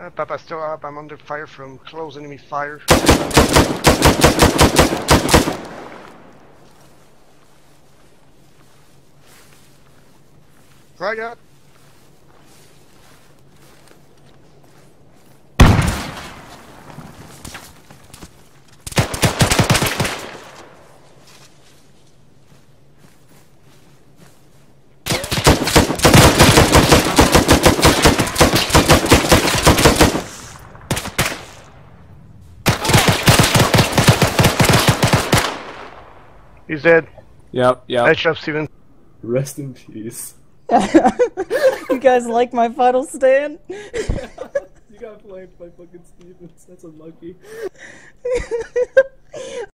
Papa, still up. I'm under fire from close enemy fire. Right up. He's dead. Yep. Nice job, Steven. Rest in peace. You guys like my final stand? You got flanked by fucking Stevens. That's unlucky.